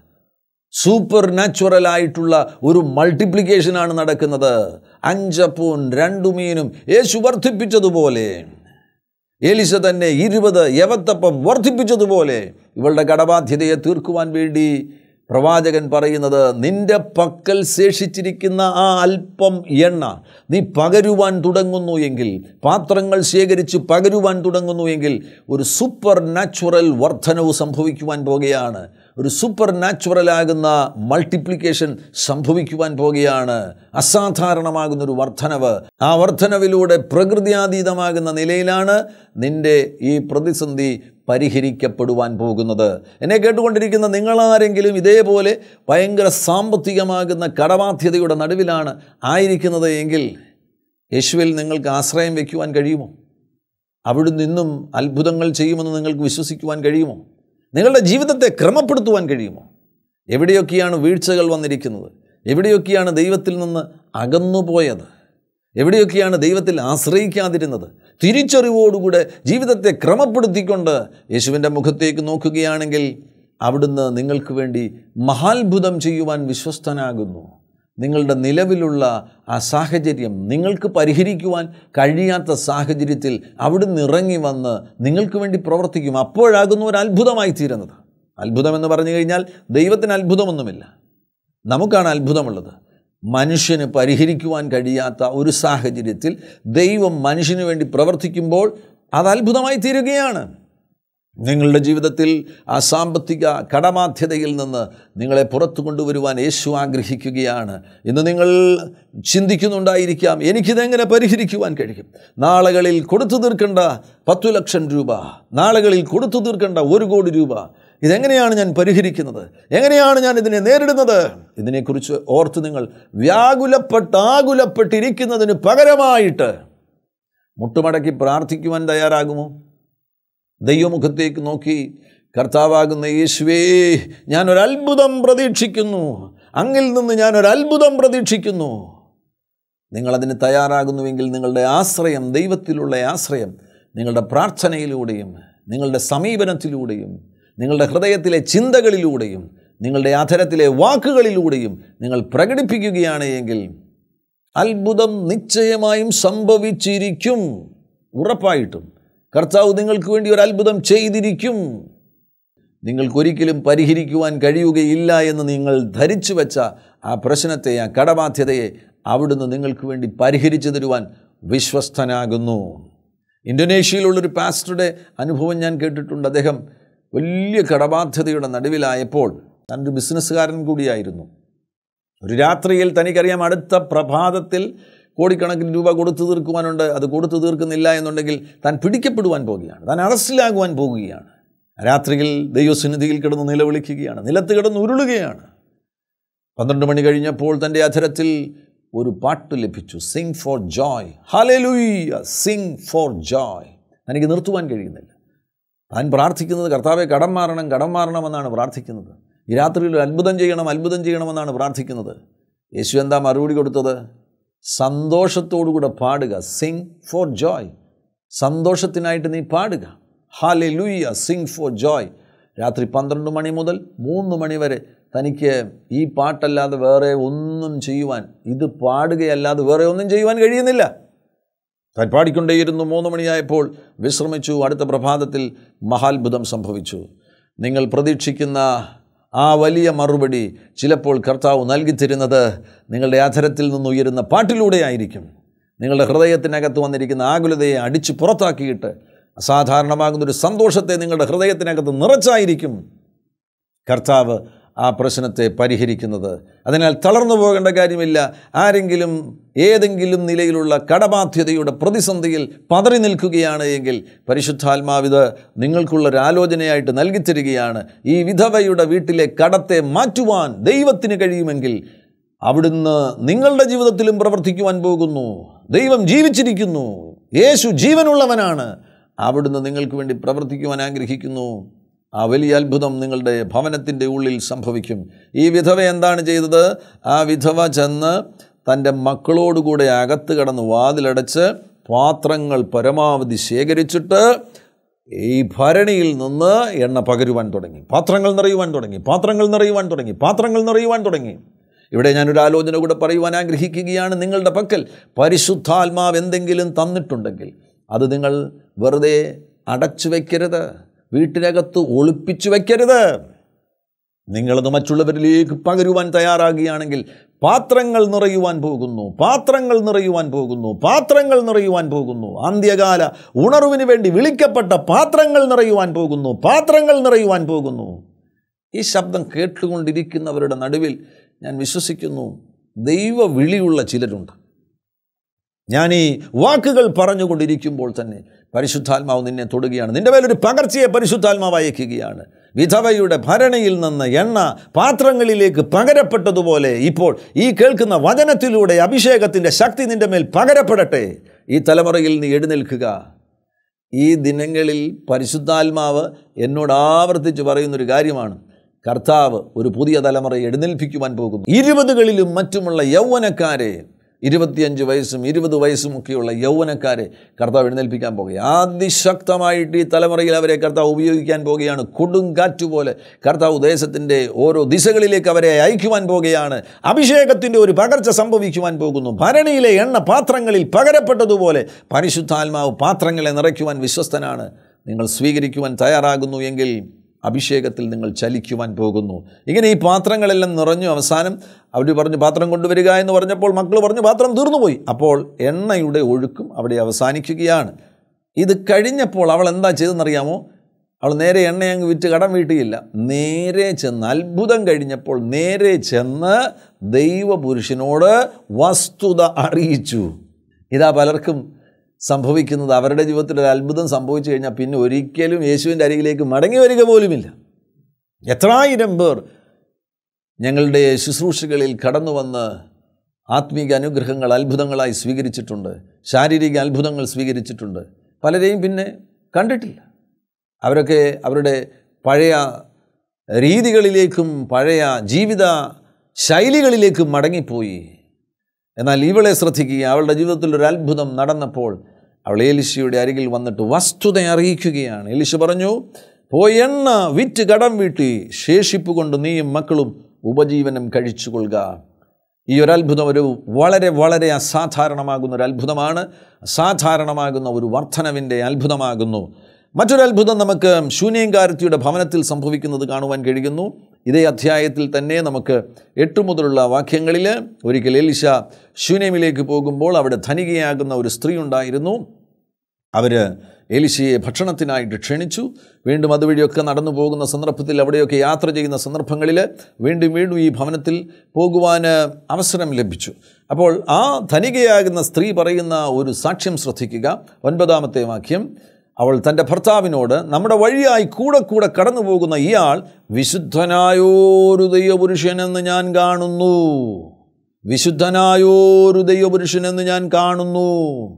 സൂപ്പർ നാച്ചുറലായിട്ടുള്ള ഒരു മൾട്ടിപ്ലിക്കേഷനാണ് നടക്കുന്നത്. അഞ്ചപ്പവും രണ്ടു മീനും യേശു വർദ്ധിപ്പിച്ചതുപോലെ, എലിശ തന്നെ ഇരുപത് യവത്തപ്പം വർദ്ധിപ്പിച്ചതുപോലെ ഇവളുടെ കടബാധ്യതയെ തീർക്കുവാൻ വേണ്ടി പ്രവാചകൻ പറയുന്നത്, നിൻ്റെ പക്കൽ ശേഷിച്ചിരിക്കുന്ന ആ അല്പം എണ്ണ നീ പകരുവാൻ തുടങ്ങുന്നു എങ്കിൽ, പാത്രങ്ങൾ ശേഖരിച്ച് പകരുവാൻ തുടങ്ങുന്നു എങ്കിൽ ഒരു സൂപ്പർ നാച്ചുറൽ വർധനവ് സംഭവിക്കുവാൻ പോകുകയാണ്. ഒരു സൂപ്പർ നാച്ചുറലാകുന്ന മൾട്ടിപ്ലിക്കേഷൻ സംഭവിക്കുവാൻ പോകുകയാണ്. അസാധാരണമാകുന്നൊരു വർധനവ്. ആ വർധനവിലൂടെ പ്രകൃതിയാതീതമാകുന്ന നിലയിലാണ് നിൻ്റെ ഈ പ്രതിസന്ധി പരിഹരിക്കപ്പെടുവാൻ പോകുന്നത്. എന്നെ കേട്ടുകൊണ്ടിരിക്കുന്ന നിങ്ങളാരെങ്കിലും ഇതേപോലെ ഭയങ്കര സാമ്പത്തികമാകുന്ന കടബാധ്യതയുടെ നടുവിലാണ് ആയിരിക്കുന്നത് എങ്കിൽ യേശുവിൽ നിങ്ങൾക്ക് ആശ്രയം വയ്ക്കുവാൻ കഴിയുമോ? അവിടെ നിന്നും അത്ഭുതങ്ങൾ ചെയ്യുമെന്ന് നിങ്ങൾക്ക് വിശ്വസിക്കുവാൻ കഴിയുമോ? നിങ്ങളുടെ ജീവിതത്തെ ക്രമപ്പെടുത്തുവാൻ കഴിയുമോ? എവിടെയൊക്കെയാണ് വീഴ്ചകൾ വന്നിരിക്കുന്നത്? എവിടെയൊക്കെയാണ് ദൈവത്തിൽ നിന്ന് അകന്നുപോയത്? എവിടെയൊക്കെയാണ് ദൈവത്തിൽ ആശ്രയിക്കാതിരുന്നത്? തിരിച്ചറിവോടുകൂടെ ജീവിതത്തെ ക്രമപ്പെടുത്തിക്കൊണ്ട് യേശുവിൻ്റെ മുഖത്തേക്ക് നോക്കുകയാണെങ്കിൽ അവിടുന്ന് നിങ്ങൾക്ക് വേണ്ടി മഹാത്ഭുതം ചെയ്യുവാൻ വിശ്വസ്തനാകുന്നു. നിങ്ങളുടെ നിലവിലുള്ള ആ സാഹചര്യം, നിങ്ങൾക്ക് പരിഹരിക്കുവാൻ കഴിയാത്ത സാഹചര്യത്തിൽ അവിടുന്ന് ഇറങ്ങി വന്ന് നിങ്ങൾക്ക് വേണ്ടി പ്രവർത്തിക്കും. അപ്പോഴാകുന്നു ഒരു അത്ഭുതമായി തീരുന്നത്. അത്ഭുതമെന്ന് പറഞ്ഞു കഴിഞ്ഞാൽ ദൈവത്തിന് അത്ഭുതമൊന്നുമില്ല, നമുക്കാണ് അത്ഭുതമുള്ളത്. മനുഷ്യന് പരിഹരിക്കുവാൻ കഴിയാത്ത ഒരു സാഹചര്യത്തിൽ ദൈവം മനുഷ്യന് വേണ്ടി പ്രവർത്തിക്കുമ്പോൾ അത് അത്ഭുതമായി തീരുകയാണ്. നിങ്ങളുടെ ജീവിതത്തിൽ ആ സാമ്പത്തിക കടബാധ്യതയിൽ നിന്ന് നിങ്ങളെ പുറത്തു കൊണ്ടുവരുവാൻ യേശു ആഗ്രഹിക്കുകയാണ്. ഇന്ന് നിങ്ങൾ ചിന്തിക്കുന്നുണ്ടായിരിക്കാം, എനിക്കിതെങ്ങനെ പരിഹരിക്കുവാൻ കഴിയും? നാളുകളിൽ കൊടുത്തു തീർക്കേണ്ട പത്തു ലക്ഷം രൂപ, നാളുകളിൽ കൊടുത്തു തീർക്കേണ്ട ഒരു കോടി രൂപ, ഇതെങ്ങനെയാണ് ഞാൻ പരിഹരിക്കുന്നത്? എങ്ങനെയാണ് ഞാൻ ഇതിനെ നേരിടുന്നത്? ഇതിനെക്കുറിച്ച് ഓർത്ത് നിങ്ങൾ വ്യാകുലപ്പെട്ട് ആകുലപ്പെട്ടിരിക്കുന്നതിന് പകരമായിട്ട് മുട്ടുമടക്കി പ്രാർത്ഥിക്കുവാൻ തയ്യാറാകുമോ? ദൈവമുഖത്തേക്ക് നോക്കി, കർത്താവാകുന്ന യേശുവേ, ഞാനൊരത്ഭുതം പ്രതീക്ഷിക്കുന്നു, അങ്ങിൽ നിന്ന് ഞാനൊരത്ഭുതം പ്രതീക്ഷിക്കുന്നു. നിങ്ങളതിന് തയ്യാറാകുന്നുവെങ്കിൽ നിങ്ങളുടെ ആശ്രയം, ദൈവത്തിലുള്ള ആശ്രയം നിങ്ങളുടെ പ്രാർത്ഥനയിലൂടെയും നിങ്ങളുടെ സമീപനത്തിലൂടെയും നിങ്ങളുടെ ഹൃദയത്തിലെ ചിന്തകളിലൂടെയും നിങ്ങളുടെ അധരത്തിലെ വാക്കുകളിലൂടെയും നിങ്ങൾ പ്രകടിപ്പിക്കുകയാണ് എങ്കിൽ അത്ഭുതം നിശ്ചയമായും സംഭവിച്ചിരിക്കും. ഉറപ്പായിട്ടും കർത്താവ് നിങ്ങൾക്ക് വേണ്ടി ഒരു അത്ഭുതം ചെയ്തിരിക്കും. നിങ്ങൾക്കൊരിക്കലും പരിഹരിക്കുവാൻ കഴിയുകയില്ല എന്ന് നിങ്ങൾ ധരിച്ചു വെച്ച ആ പ്രശ്നത്തെ, ആ കടബാധ്യതയെ അവിടുന്ന് നിങ്ങൾക്ക് വേണ്ടി പരിഹരിച്ചു തരുവാൻ വിശ്വസ്തനാകുന്നു. ഇന്തോനേഷ്യയിലുള്ളൊരു പാസ്റ്ററുടെ അനുഭവം ഞാൻ കേട്ടിട്ടുണ്ട്. അദ്ദേഹം വലിയ കടബാധ്യതയുടെ നടുവിലായപ്പോൾ, തൻ്റെ ബിസിനസ്സുകാരൻ കൂടിയായിരുന്നു, ഒരു രാത്രിയിൽ തനിക്കറിയാം അടുത്ത പ്രഭാതത്തിൽ കോടിക്കണക്കിന് രൂപ കൊടുത്തു തീർക്കുവാനുണ്ട്. അത് കൊടുത്തു തീർക്കുന്നില്ല എന്നുണ്ടെങ്കിൽ താൻ പിടിക്കപ്പെടുവാൻ പോകുകയാണ്, താൻ അറസ്റ്റിലാകുവാൻ പോകുകയാണ്. രാത്രിയിൽ ദൈവസന്നിധിയിൽ കിടന്ന് നിലവിളിക്കുകയാണ്, നിലത്ത് കിടന്ന് ഉരുളുകയാണ്. പന്ത്രണ്ട് മണി കഴിഞ്ഞപ്പോൾ തൻ്റെ അധരത്തിൽ ഒരു പാട്ട് ലഭിച്ചു, sing for joy, hallelujah, sing for joy. തനിക്ക് നിർത്തുവാൻ കഴിയുന്നില്ല. താൻ പ്രാർത്ഥിക്കുന്നത് കർത്താവെ കടം മാറണം, കടം മാറണമെന്നാണ് പ്രാർത്ഥിക്കുന്നത്. ഈ രാത്രിയിൽ ഒരു അത്ഭുതം ചെയ്യണം, അത്ഭുതം ചെയ്യണമെന്നാണ് പ്രാർത്ഥിക്കുന്നത്. യേശു എന്താ മറുപടി കൊടുത്തത്? സന്തോഷത്തോടുകൂടെ പാടുക, സിംഗ് ഫോർ ജോയ്. സന്തോഷത്തിനായിട്ട് നീ പാടുക, ഹല്ലേലൂയ, സിംഗ് ഫോർ ജോയ്. രാത്രി പന്ത്രണ്ട് മണി മുതൽ മൂന്ന് മണി വരെ തനിക്ക് ഈ പാട്ടല്ലാതെ വേറെ ഒന്നും ചെയ്യുവാൻ, ഇത് പാടുകയല്ലാതെ വേറെ ഒന്നും ചെയ്യുവാൻ കഴിയുന്നില്ല. താൻ പാടിക്കൊണ്ടേയിരുന്നു. മൂന്ന് മണിയായപ്പോൾ വിശ്രമിച്ചു. അടുത്ത പ്രഭാതത്തിൽ മഹാത്ഭുതം സംഭവിച്ചു. നിങ്ങൾ പ്രതീക്ഷിക്കുന്ന ആ വലിയ മറുപടി ചിലപ്പോൾ കർത്താവ് നൽകിത്തരുന്നത് നിങ്ങളുടെ അധരത്തിൽ നിന്നുയരുന്ന പാട്ടിലൂടെ ആയിരിക്കും. നിങ്ങളുടെ ഹൃദയത്തിനകത്ത് വന്നിരിക്കുന്ന ആകുലതയെ അടിച്ചു പുറത്താക്കിയിട്ട് അസാധാരണമാകുന്നൊരു സന്തോഷത്തെ നിങ്ങളുടെ ഹൃദയത്തിനകത്ത് നിറച്ചായിരിക്കും കർത്താവ് ആ പ്രശ്നത്തെ പരിഹരിക്കുന്നത്. അതിനാൽ തളർന്നു പോകേണ്ട കാര്യമില്ല. ആരെങ്കിലും ഏതെങ്കിലും നിലയിലുള്ള കടബാധ്യതയുടെ പ്രതിസന്ധിയിൽ പതറി നിൽക്കുകയാണ് എങ്കിൽ പരിശുദ്ധാത്മാവിത് നിങ്ങൾക്കുള്ളൊരു ആലോചനയായിട്ട് നൽകിത്തരികയാണ്. ഈ വിധവയുടെ വീട്ടിലെ കടത്തെ മാറ്റുവാൻ ദൈവത്തിന് കഴിയുമെങ്കിൽ അവിടുന്ന് നിങ്ങളുടെ ജീവിതത്തിലും പ്രവർത്തിക്കുവാൻ പോകുന്നു. ദൈവം ജീവിച്ചിരിക്കുന്നു. യേശു ജീവനുള്ളവനാണ്. അവിടുന്ന് നിങ്ങൾക്ക് വേണ്ടി പ്രവർത്തിക്കുവാൻ ആഗ്രഹിക്കുന്നു. ആ വലിയ അത്ഭുതം നിങ്ങളുടെ ഭവനത്തിൻ്റെ ഉള്ളിൽ സംഭവിക്കും. ഈ വിധവ എന്താണ് ചെയ്തത്? ആ വിധവ ചെന്ന് തൻ്റെ മക്കളോടുകൂടെ അകത്ത് കടന്ന് വാതിലടച്ച് പാത്രങ്ങൾ പരമാവധി ശേഖരിച്ചിട്ട് ഈ ഭരണിയിൽ നിന്ന് എണ്ണ പകരുവാൻ തുടങ്ങി. പാത്രങ്ങൾ നിറയുവാൻ തുടങ്ങി പാത്രങ്ങൾ നിറയുവാൻ തുടങ്ങി പാത്രങ്ങൾ നിറയുവാൻ തുടങ്ങി ഇവിടെ ഞാനൊരു ആലോചന കൂടെ പറയുവാൻ ആഗ്രഹിക്കുകയാണ്. നിങ്ങളുടെ പക്കൽ പരിശുദ്ധാത്മാവ് എന്തെങ്കിലും തന്നിട്ടുണ്ടെങ്കിൽ അത് നിങ്ങൾ വെറുതെ അടച്ചു വയ്ക്കരുത്, വീട്ടിനകത്ത് ഒളിപ്പിച്ചു വയ്ക്കരുത്. നിങ്ങളത് മറ്റുള്ളവരിലേക്ക് പകരുവാൻ തയ്യാറാകുകയാണെങ്കിൽ പാത്രങ്ങൾ നിറയുവാൻ പോകുന്നു പാത്രങ്ങൾ നിറയുവാൻ പോകുന്നു പാത്രങ്ങൾ നിറയുവാൻ പോകുന്നു അന്ത്യകാല ഉണർവിന് വേണ്ടി വിളിക്കപ്പെട്ട പാത്രങ്ങൾ നിറയുവാൻ പോകുന്നു പാത്രങ്ങൾ നിറയുവാൻ പോകുന്നു. ഈ ശബ്ദം കേട്ടുകൊണ്ടിരിക്കുന്നവരുടെ നടുവിൽ ഞാൻ വിശ്വസിക്കുന്നു ദൈവ വിളിയുള്ള ചിലരുണ്ട്. ഞാൻ ഈ വാക്കുകൾ പറഞ്ഞുകൊണ്ടിരിക്കുമ്പോൾ തന്നെ പരിശുദ്ധാത്മാവ് നിന്നെ തൊടുകയാണ്. നിൻ്റെ മേലൊരു പകർച്ചയെ പരിശുദ്ധാത്മാവ് അയക്കുകയാണ്. വിധവയുടെ ഭരണിയിൽ നിന്ന് എണ്ണ പാത്രങ്ങളിലേക്ക് പകരപ്പെട്ടതുപോലെ ഇപ്പോൾ ഈ കേൾക്കുന്ന വചനത്തിലൂടെ അഭിഷേകത്തിൻ്റെ ശക്തി നിൻ്റെ മേൽ പകരപ്പെടട്ടെ. ഈ തലമുറയിൽ നീ എഴുന്നേൽക്കുക. ഈ ദിനങ്ങളിൽ പരിശുദ്ധാത്മാവ് എന്നോട് ആവർത്തിച്ച് പറയുന്നൊരു കാര്യമാണ്. കർത്താവ് ഒരു പുതിയ തലമുറയെ എഴുന്നേൽപ്പിക്കുവാൻ പോകുന്നു. ഇരുപതുകളിലും മറ്റുമുള്ള യൗവനക്കാരെ, ഇരുപത്തിയഞ്ച് വയസ്സും ഇരുപത് വയസ്സുമൊക്കെയുള്ള യൗവനക്കാരെ കർത്താവ് എഴുന്നേൽപ്പിക്കാൻ പോകുകയാണ്. അതിശക്തമായിട്ട് ഈ തലമുറയിൽ അവരെ കർത്താവ് ഉപയോഗിക്കാൻ പോകുകയാണ്. കൊടുങ്കാറ്റുപോലെ കർത്താവ് ദേശത്തിൻ്റെ ഓരോ ദിശകളിലേക്ക് അവരെ അയക്കുവാൻ പോകുകയാണ്. അഭിഷേകത്തിൻ്റെ ഒരു പകർച്ച സംഭവിക്കുവാൻ പോകുന്നു. ഭരണിയിലെ എണ്ണ പാത്രങ്ങളിൽ പകരപ്പെട്ടതുപോലെ പരിശുദ്ധാത്മാവ് പാത്രങ്ങളെ നിറയ്ക്കുവാൻ വിശ്വസ്തനാണ്. നിങ്ങൾ സ്വീകരിക്കുവാൻ തയ്യാറാകുന്നു എങ്കിൽ അഭിഷേകത്തിൽ നിങ്ങൾ ചലിക്കുവാൻ പോകുന്നു. ഇങ്ങനെ ഈ പാത്രങ്ങളെല്ലാം നിറഞ്ഞു. അവസാനം അവർ പറഞ്ഞു പാത്രം കൊണ്ടുവരിക എന്ന് പറഞ്ഞപ്പോൾ മക്കൾ പറഞ്ഞു പാത്രം തീർന്നുപോയി. അപ്പോൾ എണ്ണയുടെ ഒഴുക്കും അവിടെ അവസാനിക്കുകയാണ്. ഇത് കഴിഞ്ഞപ്പോൾ അവൾ എന്താ ചെയ്തെന്നറിയാമോ? അവൾ നേരെ എണ്ണ അങ്ങ് വിറ്റ് കടം വീട്ടിയില്ല. നേരെ ചെന്ന് അത്ഭുതം കഴിഞ്ഞപ്പോൾ നേരെ ചെന്ന് ദൈവപുരുഷനോട് വസ്തുത അറിയിച്ചു. ഇതാ പലർക്കും സംഭവിക്കുന്നത്. അവരുടെ ജീവിതത്തിൽ ഒരു അത്ഭുതം സംഭവിച്ചു കഴിഞ്ഞാൽ പിന്നെ ഒരിക്കലും യേശുവിൻ്റെ അരികിലേക്ക് മടങ്ങി വരിക പോലുമില്ല. എത്രായിരം പേർ ഞങ്ങളുടെ ശുശ്രൂഷകളിൽ കടന്നു വന്ന് ആത്മീക അനുഗ്രഹങ്ങൾ അത്ഭുതങ്ങളായി സ്വീകരിച്ചിട്ടുണ്ട്, ശാരീരിക അത്ഭുതങ്ങൾ സ്വീകരിച്ചിട്ടുണ്ട്. പലരെയും പിന്നെ കണ്ടിട്ടില്ല. അവരൊക്കെ അവരുടെ പഴയ രീതികളിലേക്കും പഴയ ജീവിത ശൈലികളിലേക്കും മടങ്ങിപ്പോയി. എന്നാൽ ഇവളെ ശ്രദ്ധിക്കുക. അവളുടെ ജീവിതത്തിൽ ഒരു അത്ഭുതം നടന്നപ്പോൾ അവൾ എലീശയുടെ അരികിൽ വന്നിട്ട് വസ്തുത അറിയിക്കുകയാണ്. എലീശ പറഞ്ഞു, പോയി എണ്ണ വിറ്റ് കടം വീട്ടി ശേഷിപ്പ് കൊണ്ട് നീയും മക്കളും ഉപജീവനം കഴിച്ചുകൊള്ളുക. ഈ ഒരു അത്ഭുതം ഒരു വളരെ വളരെ അസാധാരണമാകുന്ന ഒരു അത്ഭുതമാണ്. അസാധാരണമാകുന്ന ഒരു വർധനവിൻ്റെ അത്ഭുതമാകുന്നു. മറ്റൊരു അത്ഭുതം നമുക്ക് ശൂന്യങ്കാരത്തിയുടെ ഭവനത്തിൽ സംഭവിക്കുന്നത് കാണുവാൻ കഴിയുന്നു. ഇതേ അധ്യായത്തിൽ തന്നെ നമുക്ക് എട്ട് മുതലുള്ള വാക്യങ്ങളിൽ ഒരിക്കൽ എലീശ ശൂന്യമിലേക്ക് പോകുമ്പോൾ അവിടെ ധനികയാകുന്ന ഒരു സ്ത്രീ ഉണ്ടായിരുന്നു. അവർ എലീശയെ ഭക്ഷണത്തിനായിട്ട് ക്ഷണിച്ചു. വീണ്ടും അതുവഴിയൊക്കെ നടന്നു പോകുന്ന സന്ദർഭത്തിൽ അവിടെയൊക്കെ യാത്ര ചെയ്യുന്ന സന്ദർഭങ്ങളിൽ വീണ്ടും വീണ്ടും ഈ ഭവനത്തിൽ പോകുവാൻ അവസരം ലഭിച്ചു. അപ്പോൾ ആ ധനികയാകുന്ന സ്ത്രീ പറയുന്ന ഒരു സാക്ഷ്യം ശ്രദ്ധിക്കുക. ഒൻപതാമത്തെ വാക്യം. അവൾ തൻ്റെ ഭർത്താവിനോട്, നമ്മുടെ വഴിയായി കൂടെ കൂടെ കടന്നു പോകുന്ന ഇയാൾ വിശുദ്ധനായോരു ദൈവപുരുഷനെന്ന് ഞാൻ കാണുന്നു. വിശുദ്ധനായോരു ദൈവപുരുഷനെന്ന് ഞാൻ കാണുന്നു.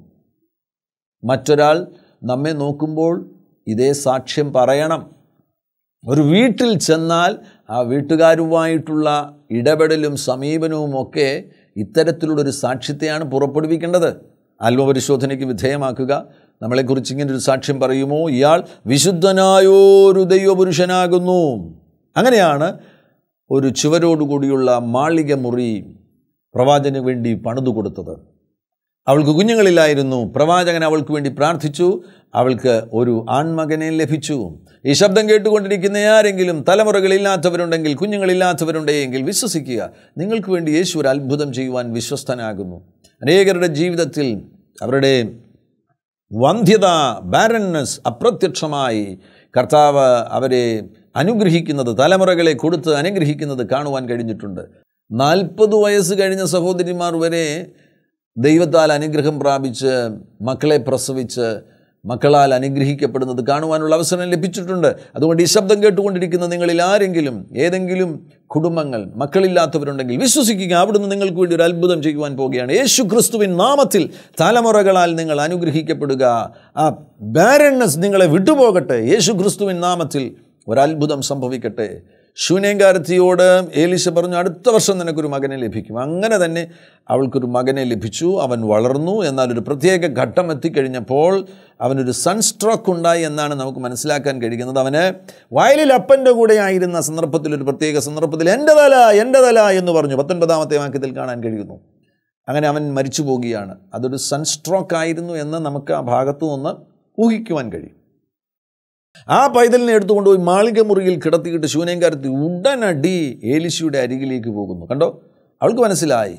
മറ്റൊരാൾ നമ്മെ നോക്കുമ്പോൾ ഇതേ സാക്ഷ്യം പറയണം. ഒരു വീട്ടിൽ ചെന്നാൽ ആ വീട്ടുകാരുമായിട്ടുള്ള ഇടപെടലും സമീപനവും ഒക്കെ ഇത്തരത്തിലുള്ളൊരു സാക്ഷ്യത്തെയാണ് പുറപ്പെടുവിക്കേണ്ടത്. ആത്മപരിശോധനയ്ക്ക് വിധേയമാക്കുക. നമ്മളെക്കുറിച്ച് ഇങ്ങനൊരു സാക്ഷ്യം പറയുമോ? ഇയാൾ വിശുദ്ധനായോരു ദൈവപുരുഷനാകുന്നു. അങ്ങനെയാണ് ഒരു ചുവരോടുകൂടിയുള്ള മാളിക മുറി പ്രവാചകന് വേണ്ടി പണിതു കൊടുത്തത്. അവൾക്ക് കുഞ്ഞുങ്ങളില്ലായിരുന്നു. പ്രവാചകൻ അവൾക്ക് വേണ്ടി പ്രാർത്ഥിച്ചു. അവൾക്ക് ഒരു ആൺമകനെ ലഭിച്ചു. ഈ ശബ്ദം കേട്ടുകൊണ്ടിരിക്കുന്ന ആരെങ്കിലും തലമുറകളില്ലാത്തവരുണ്ടെങ്കിൽ, കുഞ്ഞുങ്ങളില്ലാത്തവരുണ്ടെങ്കിൽ വിശ്വസിക്കുക, നിങ്ങൾക്ക് വേണ്ടി യേശു ഒരു അത്ഭുതം ചെയ്യുവാൻ വിശ്വസ്തനാകുന്നു. അനേകരുടെ ജീവിതത്തിൽ അവരുടെ വന്ധ്യത, ബാരൻനെസ് അപ്രത്യക്ഷമായി കർത്താവ് അവരെ അനുഗ്രഹിക്കുന്നത്, തലമുറകളെ കൊടുത്ത് അനുഗ്രഹിക്കുന്നത് കാണുവാൻ കഴിഞ്ഞിട്ടുണ്ട്. നാൽപ്പത് വയസ്സ് കഴിഞ്ഞ സഹോദരിമാർ വരെ ദൈവത്താൽ അനുഗ്രഹം പ്രാപിച്ച് മക്കളെ പ്രസവിച്ച് മക്കളാൽ അനുഗ്രഹിക്കപ്പെടുന്നത് കാണുവാനുള്ള അവസരം ലഭിച്ചിട്ടുണ്ട്. അതുകൊണ്ട് ഈ ശബ്ദം കേട്ടുകൊണ്ടിരിക്കുന്ന നിങ്ങളിൽ ആരെങ്കിലും, ഏതെങ്കിലും കുടുംബങ്ങൾ മക്കളില്ലാത്തവരുണ്ടെങ്കിൽ വിശ്വസിക്കുക, അവിടുന്ന് നിങ്ങൾക്ക് വേണ്ടി ഒരു അത്ഭുതം ചെയ്യുവാൻ പോവുകയാണ്. യേശു ക്രിസ്തുവിൻ നാമത്തിൽ തലമുറകളാൽ നിങ്ങൾ അനുഗ്രഹിക്കപ്പെടുക. ആ ബാരൻനെസ് നിങ്ങളെ വിട്ടുപോകട്ടെ. യേശു ക്രിസ്തുവിൻ നാമത്തിൽ ഒരത്ഭുതം സംഭവിക്കട്ടെ. ശൂന്യങ്കാരത്തിയോട് ഏലീശ പറഞ്ഞു, അടുത്ത വർഷം നിനക്കൊരു മകനെ ലഭിക്കും. അങ്ങനെ തന്നെ അവൾക്കൊരു മകനെ ലഭിച്ചു. അവൻ വളർന്നു. എന്നാൽ ഒരു പ്രത്യേക ഘട്ടം എത്തിക്കഴിഞ്ഞപ്പോൾ അവനൊരു സൺസ്ട്രോക്ക് ഉണ്ടായി എന്നാണ് നമുക്ക് മനസ്സിലാക്കാൻ കഴിയുന്നത്. അവന് വയലിൽ അപ്പൻ്റെ കൂടെ ആയിരുന്ന സന്ദർഭത്തിൽ, ഒരു പ്രത്യേക സന്ദർഭത്തിൽ എൻ്റെ തല എൻ്റെ തല എന്ന് പറഞ്ഞു പത്തൊൻപതാമത്തെ വാക്യത്തിൽ കാണാൻ കഴിയുന്നു. അങ്ങനെ അവൻ മരിച്ചു പോവുകയാണ്. അതൊരു സൺസ്ട്രോക്ക് ആയിരുന്നു എന്ന് നമുക്ക് ആ ഭാഗത്തു നിന്ന് ഊഹിക്കുവാൻ കഴിയും. ആ പൈതലിനെ എടുത്തുകൊണ്ടുപോയി മാളിക മുറിയിൽ കിടത്തിയിട്ട് ശൂന്യങ്കാരത്തി ഉടനടി ഏലീശയുടെ അരികിലേക്ക് പോകുന്നു. കണ്ടോ, അവൾക്ക് മനസ്സിലായി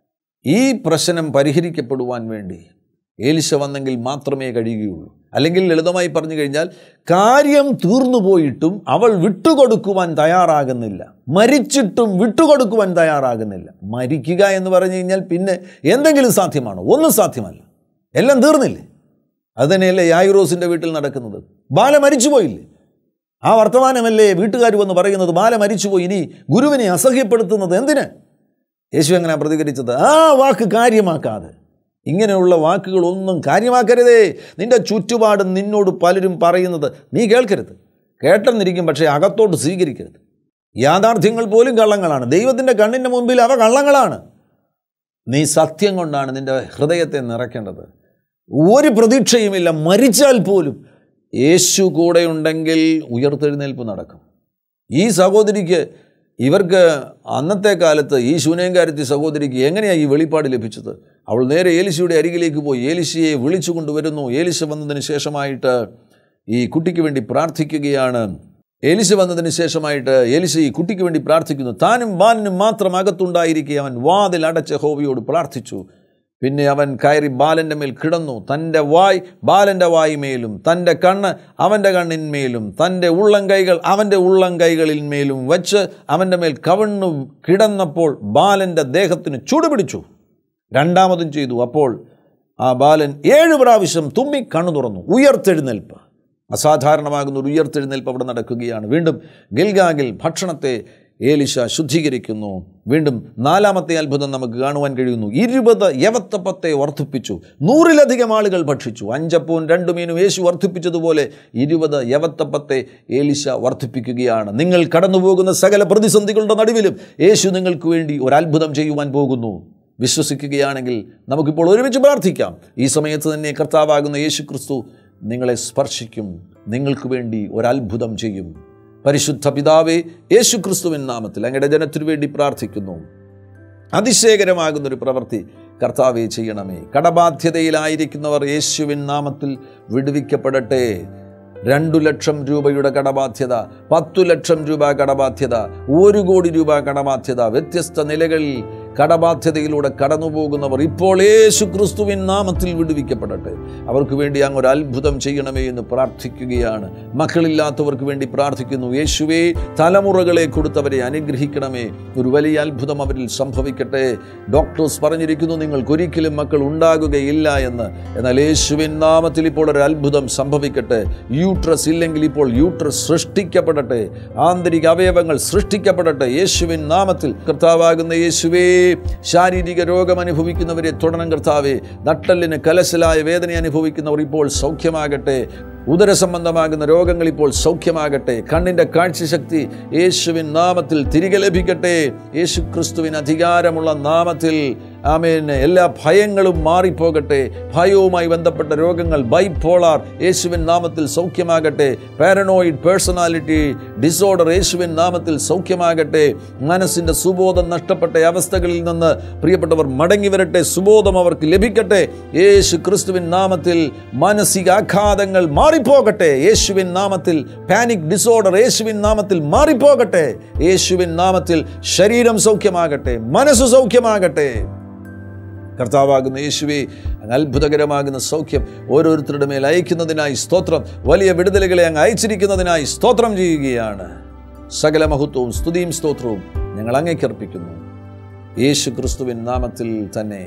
ഈ പ്രശ്നം പരിഹരിക്കപ്പെടുവാൻ വേണ്ടി ഏലീശ വന്നെങ്കിൽ മാത്രമേ കഴിയുകയുള്ളൂ. അല്ലെങ്കിൽ ലളിതമായി പറഞ്ഞു കഴിഞ്ഞാൽ, കാര്യം തീർന്നു പോയിട്ടും അവൾ വിട്ടുകൊടുക്കുവാൻ തയ്യാറാകുന്നില്ല. മരിച്ചിട്ടും വിട്ടുകൊടുക്കുവാൻ തയ്യാറാകുന്നില്ല. മരിക്കുക എന്ന് പറഞ്ഞു കഴിഞ്ഞാൽ പിന്നെ എന്തെങ്കിലും സാധ്യമാണോ? ഒന്നും സാധ്യമല്ല. എല്ലാം തീർന്നില്ലേ? അതുതന്നെയല്ലേ യായിറോസിൻ്റെ വീട്ടിൽ നടക്കുന്നത്. ബാല മരിച്ചുപോയില്ലേ? ആ വർത്തമാനമല്ലേ വീട്ടുകാർ വന്ന് പറയുന്നത്, ബാല മരിച്ചുപോയി, ഇനി ഗുരുവിനെ അസഹ്യപ്പെടുത്തുന്നത് എന്തിന്? യേശു എങ്ങനെ പ്രതികരിച്ചത്? ആ വാക്ക് കാര്യമാക്കാതെ. ഇങ്ങനെയുള്ള വാക്കുകളൊന്നും കാര്യമാക്കരുതേ. നിൻ്റെ ചുറ്റുപാടും നിന്നോട് പലരും പറയുന്നത് നീ കേൾക്കരുത്. കേട്ടെന്നിരിക്കും, പക്ഷേ അകത്തോട്ട് സ്വീകരിക്കരുത്. യാഥാർത്ഥ്യങ്ങൾ പോലും കള്ളങ്ങളാണ്. ദൈവത്തിൻ്റെ കണ്ണിൻ്റെ മുമ്പിൽ അവ കള്ളങ്ങളാണ്. നീ സത്യം കൊണ്ടാണ് നിൻ്റെ ഹൃദയത്തെ നിറയ്ക്കേണ്ടത്. ഒരു പ്രതീക്ഷയുമില്ല. മരിച്ചാൽ പോലും യേശു കൂടെയുണ്ടെങ്കിൽ ഉയർത്തെഴുന്നേൽപ്പ് നടക്കും. ഈ സഹോദരിക്ക്, ഇവർക്ക് അന്നത്തെ കാലത്ത് ഈ ശൂന്യങ്കാരത്തി സഹോദരിക്ക് എങ്ങനെയാണ് ഈ വെളിപ്പാട് ലഭിച്ചത്? അവൾ നേരെ ഏലീശയുടെ അരികിലേക്ക് പോയി ഏലീശയെ വിളിച്ചു കൊണ്ടുവരുന്നു. ഏലീശ വന്നതിന് ശേഷമായിട്ട് ഈ കുട്ടിക്ക് വേണ്ടി പ്രാർത്ഥിക്കുകയാണ്. ഏലീശ വന്നതിന് ശേഷമായിട്ട് ഏലീശ ഈ കുട്ടിക്ക് വേണ്ടി പ്രാർത്ഥിക്കുന്നു. താനും ബാലനും മാത്രം അകത്തുണ്ടായിരിക്കെ അവൻ വാതിൽ അടച്ച യഹോവയോട് പ്രാർത്ഥിച്ചു. പിന്നെ അവൻ കയറി ബാലൻ്റെ മേൽ കിടന്നു. തൻ്റെ വായ് ബാലൻ്റെ വായ്മേലും തൻ്റെ കണ്ണ് അവൻ്റെ കണ്ണിന്മേലും തൻ്റെ ഉള്ളം കൈകൾ അവൻ്റെ ഉള്ളം കൈകളിന്മേലും വച്ച് അവൻ്റെ മേൽ കവിണ്ണു കിടന്നപ്പോൾ ബാലൻ്റെ ദേഹത്തിന് ചൂടുപിടിച്ചു. രണ്ടാമതും ചെയ്തു. അപ്പോൾ ആ ബാലൻ ഏഴു പ്രാവശ്യം തുമ്മി കണ്ണു തുറന്നു. ഉയർത്തെഴുന്നേൽപ്പ്, അസാധാരണമാകുന്ന ഒരു ഉയർത്തെഴുന്നേൽപ്പ് അവിടെ നടക്കുകയാണ്. വീണ്ടും ഗിൽഗാഗിൽ ഭക്ഷണത്തെ ഏലീശ ശുദ്ധീകരിക്കുന്നു. വീണ്ടും നാലാമത്തെ അത്ഭുതം നമുക്ക് കാണുവാൻ കഴിയുന്നു. ഇരുപത് യവത്തപ്പത്തെ വർദ്ധിപ്പിച്ചു. നൂറിലധികം ആളുകൾ ഭക്ഷിച്ചു. അഞ്ചപ്പവും രണ്ടു മീനും യേശു വർദ്ധിപ്പിച്ചതുപോലെ ഇരുപത് യവത്തപ്പത്തെ ഏലീശ വർദ്ധിപ്പിക്കുകയാണ്. നിങ്ങൾ കടന്നുപോകുന്ന സകല പ്രതിസന്ധികളുടെ നടുവിലും യേശു നിങ്ങൾക്ക് വേണ്ടി ഒരു അത്ഭുതം ചെയ്യുവാൻ പോകുന്നു. വിശ്വസിക്കുകയാണെങ്കിൽ നമുക്കിപ്പോൾ ഒരുമിച്ച് പ്രാർത്ഥിക്കാം. ഈ സമയത്ത് തന്നെ കർത്താവാകുന്ന യേശു ക്രിസ്തു നിങ്ങളെ സ്പർശിക്കും. നിങ്ങൾക്ക് വേണ്ടി ഒരത്ഭുതം ചെയ്യും. പരിശുദ്ധ പിതാവേ, യേശു ക്രിസ്തുവിൻ നാമത്തിൽ അങ്ങയുടെ ജനത്തിനു വേണ്ടി പ്രാർത്ഥിക്കുന്നു. അതിശയകരമാകുന്നൊരു പ്രവൃത്തി കർത്താവേ ചെയ്യണമേ. കടബാധ്യതയിലായിരിക്കുന്നവർ യേശുവിൻ നാമത്തിൽ വിടുവിക്കപ്പെടട്ടെ. രണ്ടു ലക്ഷം രൂപയുടെ കടബാധ്യത, പത്തു ലക്ഷം രൂപ കടബാധ്യത, ഒരു കോടി രൂപ കടബാധ്യത, വ്യത്യസ്ത നിലകളിൽ കടബാധ്യതയിലൂടെ കടന്നുപോകുന്നവർ ഇപ്പോൾ യേശു ക്രിസ്തുവിൻ നാമത്തിൽ വിടുവിക്കപ്പെടട്ടെ. അവർക്ക് വേണ്ടി അങ്ങ് ഒരു അത്ഭുതം ചെയ്യണമേ എന്ന് പ്രാർത്ഥിക്കുകയാണ്. മക്കളില്ലാത്തവർക്ക് വേണ്ടി പ്രാർത്ഥിക്കുന്നു. യേശുവേ, തലമുറകളെ കൊടുത്തവരെ അനുഗ്രഹിക്കണമേ. ഒരു വലിയ അത്ഭുതം അവരിൽ സംഭവിക്കട്ടെ. ഡോക്ടേഴ്സ് പറഞ്ഞിരിക്കുന്നു നിങ്ങൾക്കൊരിക്കലും മക്കൾ ഉണ്ടാകുകയില്ല എന്ന്. എന്നാൽ യേശുവിൻ നാമത്തിൽ ഇപ്പോൾ ഒരു അത്ഭുതം സംഭവിക്കട്ടെ. യൂട്രസ് ഇല്ലെങ്കിൽ ഇപ്പോൾ യൂട്രസ് സൃഷ്ടിക്കപ്പെടട്ടെ. ആന്തരിക അവയവങ്ങൾ സൃഷ്ടിക്കപ്പെടട്ടെ യേശുവിൻ നാമത്തിൽ. കർത്താവാകുന്ന യേശുവേ, ശാരീരിക രോഗം അനുഭവിക്കുന്നവരെ തൊടണം കർത്താവേ. നട്ടെല്ലിന് കലശലായ വേദന അനുഭവിക്കുന്നവർ ഇപ്പോൾ സൗഖ്യമാകട്ടെ. ഉദരസംബന്ധമാകുന്ന രോഗങ്ങൾ ഇപ്പോൾ സൗഖ്യമാകട്ടെ. കണ്ണിൻ്റെ കാഴ്ചശക്തി യേശുവിൻ നാമത്തിൽ തിരികെ ലഭിക്കട്ടെ. യേശു ക്രിസ്തുവിന് അധികാരമുള്ള നാമത്തിൽ ആമേൻ, എല്ലാ ഭയങ്ങളും മാറിപ്പോകട്ടെ. ഭയവുമായി ബന്ധപ്പെട്ട രോഗങ്ങൾ, ബൈപോളാർ യേശുവിൻ നാമത്തിൽ സൗഖ്യമാകട്ടെ. പാരനോയിഡ് പേഴ്സണാലിറ്റി ഡിസോർഡർ യേശുവിൻ നാമത്തിൽ സൗഖ്യമാകട്ടെ. മനസ്സിൻ്റെ സുബോധം നഷ്ടപ്പെട്ട അവസ്ഥകളിൽ നിന്ന് പ്രിയപ്പെട്ടവർ മടങ്ങി വരട്ടെ. സുബോധം അവർക്ക് ലഭിക്കട്ടെ. യേശു ക്രിസ്തുവിൻ നാമത്തിൽ മാനസികാഘാതങ്ങൾ മാറിപ്പോകട്ടെ. യേശുവിൻ നാമത്തിൽ പാനിക് ഡിസോർഡർ യേശുവിൻ നാമത്തിൽ മാറിപ്പോകട്ടെ. യേശുവിൻ നാമത്തിൽ ശരീരം സൗഖ്യമാകട്ടെ, മനസ്സ് സൗഖ്യമാകട്ടെ. കർത്താവാകുന്ന യേശുവേ, അങ്ങ് അത്ഭുതകരമാകുന്ന സൗഖ്യം ഓരോരുത്തരുടെ മേൽ അയക്കുന്നതിനായി സ്തോത്രം. വലിയ വിടുതലുകളെ അങ്ങ് അയച്ചിരിക്കുന്നതിനായി സ്തോത്രം ചെയ്യുകയാണ്. സകല മഹത്വവും സ്തുതിയും സ്തോത്രവും ഞങ്ങൾ അങ്ങേക്ക് അർപ്പിക്കുന്നു, യേശു ക്രിസ്തുവിൻ നാമത്തിൽ തന്നെ.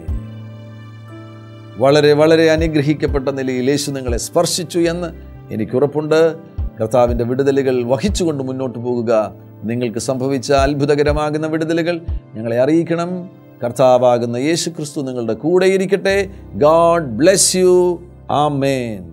വളരെ വളരെ അനുഗ്രഹിക്കപ്പെട്ട നിലയിൽ യേശു നിങ്ങളെ സ്പർശിച്ചു എന്ന് എനിക്കുറപ്പുണ്ട്. കർത്താവിൻ്റെ വിടുതലുകൾ വഹിച്ചുകൊണ്ട് മുന്നോട്ട് പോകുക. നിങ്ങൾക്ക് സംഭവിച്ച അത്ഭുതകരമാകുന്ന വിടുതലുകൾ ഞങ്ങളെ അറിയിക്കണം. കർത്താവാകുന്ന യേശു ക്രിസ്തു നിങ്ങളുടെ കൂടെ ഇരിക്കട്ടെ. God bless you. ആമേൻ.